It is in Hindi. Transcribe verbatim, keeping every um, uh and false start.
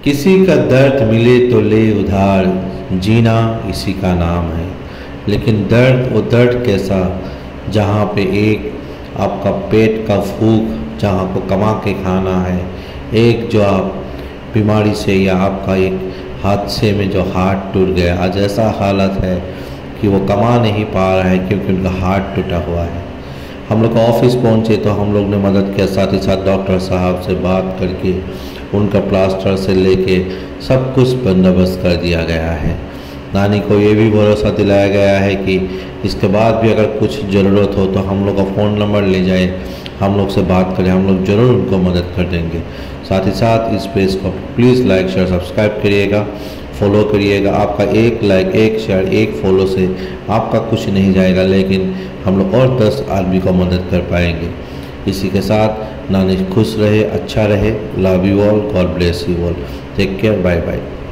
किसी का दर्द मिले तो ले उधार, जीना इसी का नाम है। लेकिन दर्द वो दर्द कैसा जहाँ पे एक आपका पेट का भूख, जहाँ को कमा के खाना है, एक जो आप बीमारी से या आपका एक हादसे में जो हाथ टूट गया, आज ऐसा हालत है कि वो कमा नहीं पा रहा है क्योंकि उनका हाथ टूटा हुआ है। हम लोग ऑफिस पहुँचे तो हम लोग ने मदद किया, साथ ही साथ डॉक्टर साहब से बात करके उनका प्लास्टर से लेके सब कुछ बंदोबस्त कर दिया गया है। नानी को ये भी भरोसा दिलाया गया है कि इसके बाद भी अगर कुछ ज़रूरत हो तो हम लोग का फ़ोन नंबर ले जाए, हम लोग से बात करें, हम लोग ज़रूर उनको मदद कर देंगे। साथ ही साथ इस पेज को प्लीज़ लाइक शेयर सब्सक्राइब करिएगा, फॉलो करिएगा। आपका एक लाइक, एक शेयर, एक फॉलो से आपका कुछ नहीं जाएगा, लेकिन हम लोग और दस आदमी को मदद कर पाएंगे। इसी के साथ नानी खुश रहे, अच्छा रहे। Love you all, God bless you all, take care, bye bye.